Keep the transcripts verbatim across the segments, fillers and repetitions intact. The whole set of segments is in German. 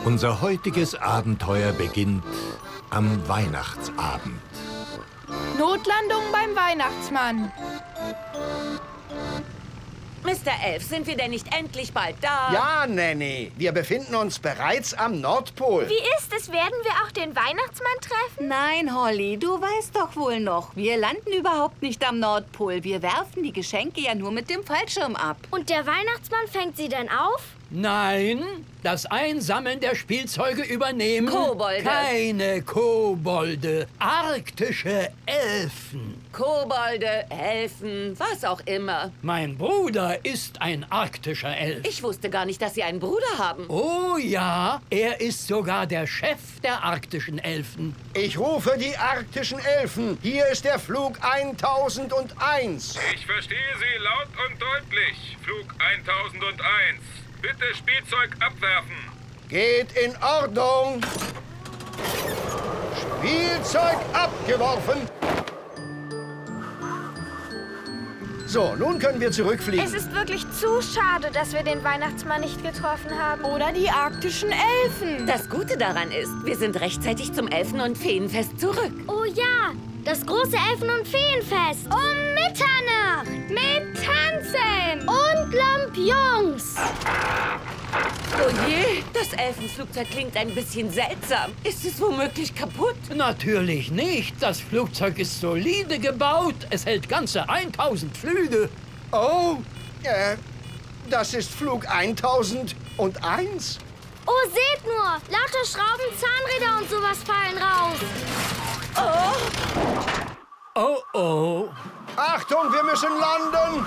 Unser heutiges Abenteuer beginnt am Weihnachtsabend. Notlandung beim Weihnachtsmann. Mister Elf, sind wir denn nicht endlich bald da? Ja, Nanny. Wir befinden uns bereits am Nordpol. Wie ist es? Werden wir auch den Weihnachtsmann treffen? Nein, Holly, du weißt doch wohl noch. Wir landen überhaupt nicht am Nordpol. Wir werfen die Geschenke ja nur mit dem Fallschirm ab. Und der Weihnachtsmann fängt sie dann auf? Nein, das Einsammeln der Spielzeuge übernehmen Kobolde. keine Kobolde, arktische Elfen. Kobolde, Elfen, was auch immer. Mein Bruder ist ein arktischer Elf. Ich wusste gar nicht, dass Sie einen Bruder haben. Oh ja, er ist sogar der Chef der arktischen Elfen. Ich rufe die arktischen Elfen. Hier ist der Flug eintausendeins. Ich verstehe Sie laut und deutlich. Flug eintausendeins. Bitte Spielzeug abwerfen. Geht in Ordnung. Spielzeug abgeworfen. So, nun können wir zurückfliegen. Es ist wirklich zu schade, dass wir den Weihnachtsmann nicht getroffen haben. Oder die arktischen Elfen. Das Gute daran ist, wir sind rechtzeitig zum Elfen- und Feenfest zurück. Oh ja, das große Elfen- und Feenfest. Um Mitternacht. Mit Tanzen. Und Lampions. Oh je, das Elfenflugzeug klingt ein bisschen seltsam. Ist es womöglich kaputt? Natürlich nicht. Das Flugzeug ist solide gebaut. Es hält ganze tausend Flüge. Oh, äh, das ist Flug eintausendeins. Oh, seht nur. Lauter Schrauben, Zahnräder und sowas fallen raus. Oh. Oh oh. Achtung, wir müssen landen.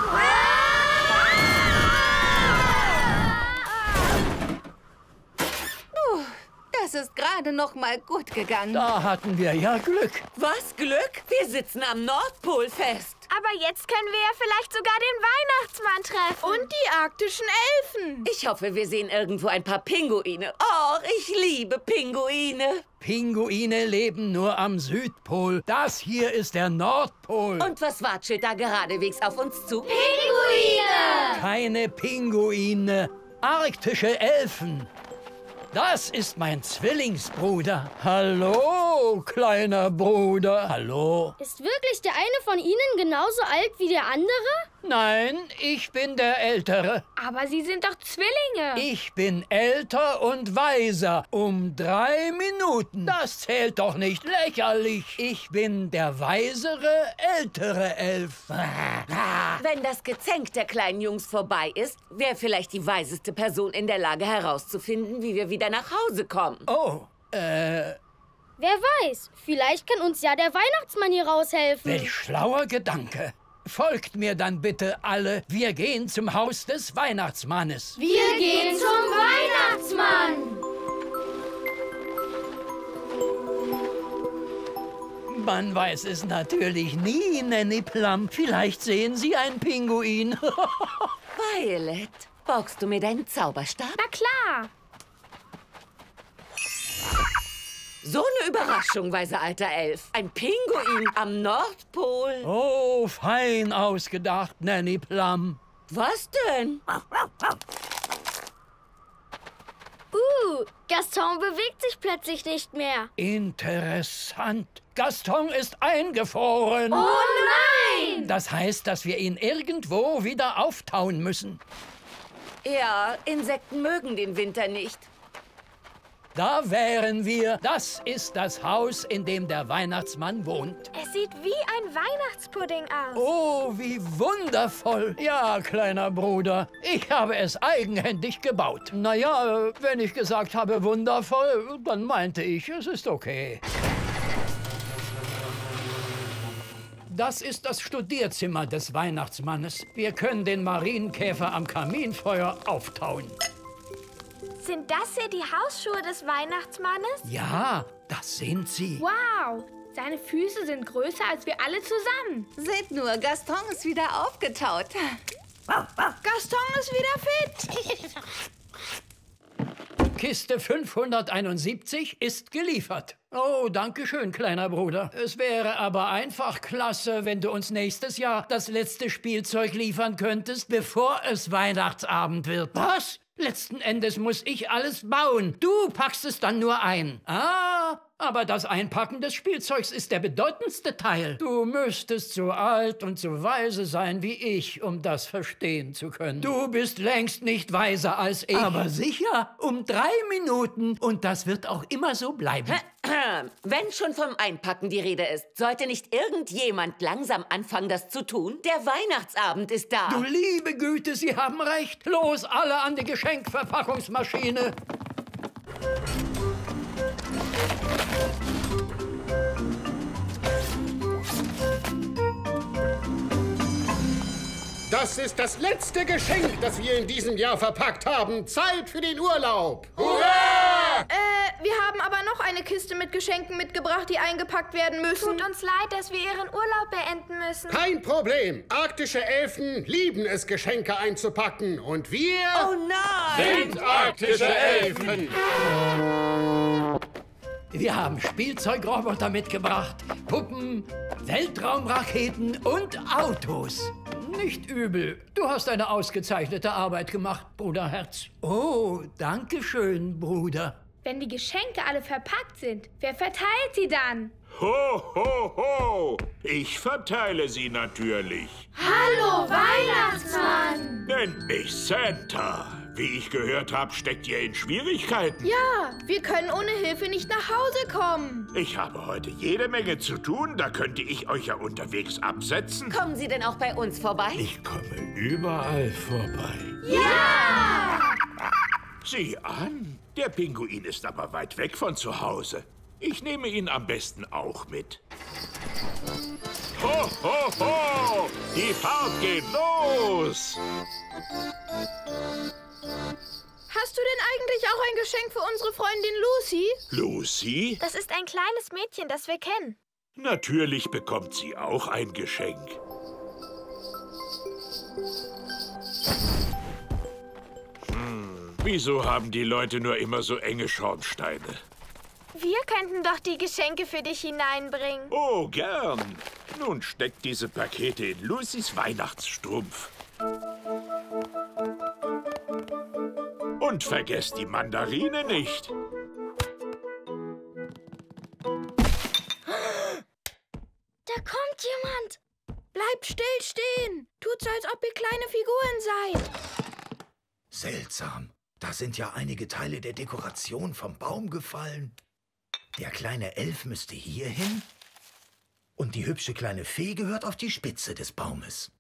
Das ist gerade noch mal gut gegangen. Da hatten wir ja Glück. Was Glück? Wir sitzen am Nordpol fest. Aber jetzt können wir ja vielleicht sogar den Weihnachtsmann treffen. Und die arktischen Elfen. Ich hoffe, wir sehen irgendwo ein paar Pinguine. Oh, ich liebe Pinguine. Pinguine leben nur am Südpol. Das hier ist der Nordpol. Und was watschelt da geradewegs auf uns zu? Pinguine! Keine Pinguine, arktische Elfen. Das ist mein Zwillingsbruder. Hallo, kleiner Bruder. Hallo. Ist wirklich der eine von Ihnen genauso alt wie der andere? Nein, ich bin der Ältere. Aber Sie sind doch Zwillinge. Ich bin älter und weiser. Um drei Minuten. Das zählt doch nicht. Lächerlich. Ich bin der weisere, ältere Elf. Wenn das Gezänk der kleinen Jungs vorbei ist, wäre vielleicht die weiseste Person in der Lage herauszufinden, wie wir wieder nach Hause kommen. Oh, äh... Wer weiß, vielleicht kann uns ja der Weihnachtsmann hier raushelfen. Welch schlauer Gedanke. Folgt mir dann bitte alle. Wir gehen zum Haus des Weihnachtsmannes. Wir gehen zum Weihnachtsmann. Man weiß es natürlich nie, Nanny Plum. Vielleicht sehen Sie einen Pinguin. Violet, borgst du mir deinen Zauberstab? Na klar. So eine Überraschung, weiser alter Elf. Ein Pinguin am Nordpol. Oh, fein ausgedacht, Nanny Plum. Was denn? Uh, Gaston bewegt sich plötzlich nicht mehr. Interessant. Gaston ist eingefroren. Oh nein! Das heißt, dass wir ihn irgendwo wieder auftauen müssen. Ja, Insekten mögen den Winter nicht. Da wären wir. Das ist das Haus, in dem der Weihnachtsmann wohnt. Es sieht wie ein Weihnachtspudding aus. Oh, wie wundervoll. Ja, kleiner Bruder, ich habe es eigenhändig gebaut. Naja, wenn ich gesagt habe wundervoll, dann meinte ich, es ist okay. Das ist das Studierzimmer des Weihnachtsmannes. Wir können den Marienkäfer am Kaminfeuer auftauen. Sind das hier die Hausschuhe des Weihnachtsmannes? Ja, das sind sie. Wow, seine Füße sind größer als wir alle zusammen. Seht nur, Gaston ist wieder aufgetaut. Gaston ist wieder fit. Kiste fünfhunderteinundsiebzig ist geliefert. Oh, danke schön, kleiner Bruder. Es wäre aber einfach klasse, wenn du uns nächstes Jahr das letzte Spielzeug liefern könntest, bevor es Weihnachtsabend wird. Was? Letzten Endes muss ich alles bauen. Du packst es dann nur ein. Ah, aber das Einpacken des Spielzeugs ist der bedeutendste Teil. Du müsstest so alt und so weise sein wie ich, um das verstehen zu können. Du bist längst nicht weiser als ich. Aber sicher, um drei Minuten. Und das wird auch immer so bleiben. Wenn schon vom Einpacken die Rede ist, sollte nicht irgendjemand langsam anfangen, das zu tun? Der Weihnachtsabend ist da. Du liebe Güte, Sie haben recht. Los, alle an die Geschenkverpackungsmaschine. Das ist das letzte Geschenk, das wir in diesem Jahr verpackt haben. Zeit für den Urlaub. Hurra! Äh, wir haben aber noch eine Kiste mit Geschenken mitgebracht, die eingepackt werden müssen. Tut uns leid, dass wir Ihren Urlaub beenden müssen. Kein Problem. Arktische Elfen lieben es, Geschenke einzupacken. Und wir Oh nein! sind arktische Elfen. Wir haben Spielzeugroboter mitgebracht, Puppen, Weltraumraketen und Autos. Nicht übel. Du hast eine ausgezeichnete Arbeit gemacht, Bruderherz. Oh, danke schön, Bruder. Wenn die Geschenke alle verpackt sind, wer verteilt sie dann? Ho, ho, ho! Ich verteile sie natürlich. Hallo, Weihnachtsmann! Nennt mich Santa. Wie ich gehört habe, steckt ihr in Schwierigkeiten. Ja, wir können ohne Hilfe nicht nach Hause kommen. Ich habe heute jede Menge zu tun. Da könnte ich euch ja unterwegs absetzen. Kommen Sie denn auch bei uns vorbei? Ich komme überall vorbei. Ja! Sieh an, der Pinguin ist aber weit weg von zu Hause. Ich nehme ihn am besten auch mit. Ho, ho, ho! Die Fahrt geht los! Hast du denn eigentlich auch ein Geschenk für unsere Freundin Lucy? Lucy? Das ist ein kleines Mädchen, das wir kennen. Natürlich bekommt sie auch ein Geschenk. Hm, wieso haben die Leute nur immer so enge Schornsteine? Wir könnten doch die Geschenke für dich hineinbringen. Oh, gern. Nun steckt diese Pakete in Lucys Weihnachtsstrumpf. Und vergesst die Mandarine nicht. Da kommt jemand. Bleibt still stehen. Tut so, als ob ihr kleine Figuren seid. Seltsam. Da sind ja einige Teile der Dekoration vom Baum gefallen. Der kleine Elf müsste hier hin. Und die hübsche kleine Fee gehört auf die Spitze des Baumes.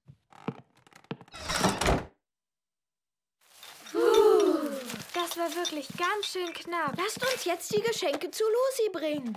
Das war wirklich ganz schön knapp. Lasst uns jetzt die Geschenke zu Lucy bringen.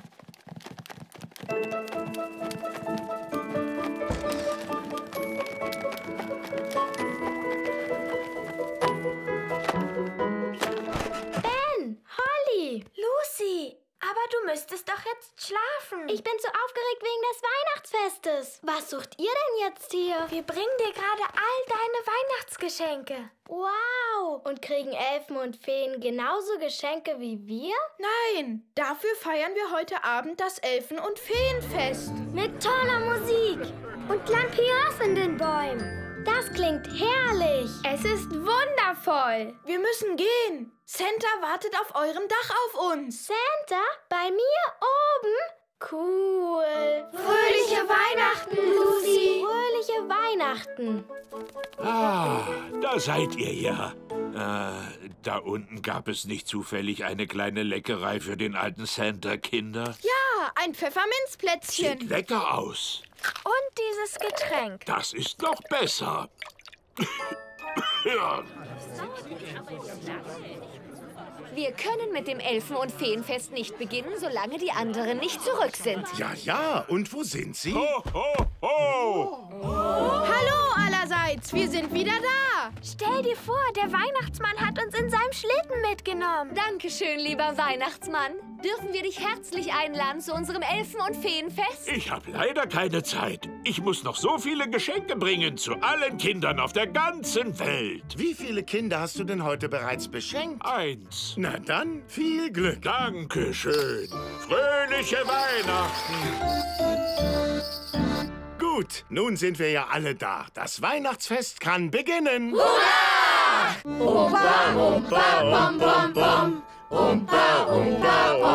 Ben, Holly, Lucy. Aber du müsstest doch jetzt schlafen. Ich bin so aufgeregt wegen des Weihnachtsfestes. Was sucht ihr denn jetzt hier? Wir bringen dir gerade all deine Weihnachtsgeschenke. Wow. Und kriegen Elfen und Feen genauso Geschenke wie wir? Nein, dafür feiern wir heute Abend das Elfen- und Feenfest. Mit toller Musik und Lampions in den Bäumen. Das klingt herrlich. Es ist wundervoll. Wir müssen gehen. Santa wartet auf eurem Dach auf uns. Santa? Bei mir oben? Cool. Fröhliche Weihnachten, Lucy. Fröhliche Weihnachten. Ah, da seid ihr ja. Äh, da unten gab es nicht zufällig eine kleine Leckerei für den alten Santa-Kinder. Ja, ein Pfefferminzplätzchen. Sieht lecker aus. Und dieses Getränk. Das ist noch besser. Ja. Wir können mit dem Elfen- und Feenfest nicht beginnen, solange die anderen nicht zurück sind. Ja, ja. Und wo sind sie? Ho, ho, ho! Hallo allerseits, wir sind wieder da. Stell dir vor, der Weihnachtsmann hat uns in seinem Schlitten mitgenommen. Dankeschön, lieber Weihnachtsmann. Dürfen wir dich herzlich einladen zu unserem Elfen- und Feenfest? Ich habe leider keine Zeit. Ich muss noch so viele Geschenke bringen zu allen Kindern auf der ganzen Welt. Wie viele Kinder hast du denn heute bereits beschenkt? Eins. Na dann, viel Glück. Dankeschön. Fröhliche Weihnachten. Gut, nun sind wir ja alle da. Das Weihnachtsfest kann beginnen. Hurra! Umpa, umpa, bom, bom, bom. Umpa, umpa, bom.